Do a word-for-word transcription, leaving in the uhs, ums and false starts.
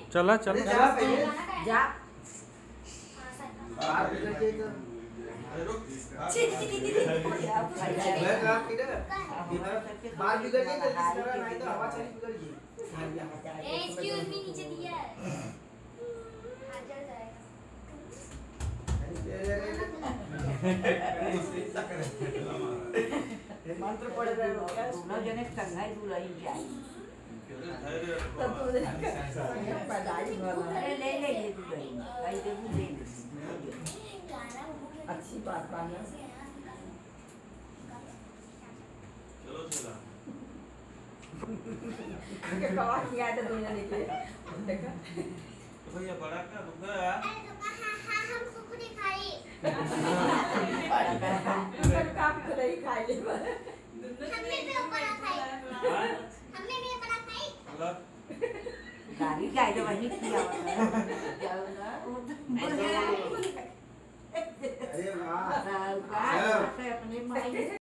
चला चला जा पहले जा बाहर निकल के तो बैग रख किधर बाहर निकल के तो इस तरह नहीं तो हवा चली निकल गई एक्सक्यूज मी नीचे दिया है हां चल जाएगा मंत्र पढ़ रहे हो क्या दोनों जने संघाई दुलाई जाए तब तो पढ़ाई अरे ले ले ये दुलाई भाई दे ले अच्छी बात बाना चलो चला के कवा किया तो दुनिया निकले देखा तो भैया बड़ा का रुका अरे तो हां हां हम खुद ही खाई पर काम खुद ही खा ले हमने भी ऊपर खाई हमने भी ऊपर खाई मतलब गाड़ी जाए तो वही किया जाओ ना अरे वाह अपने माई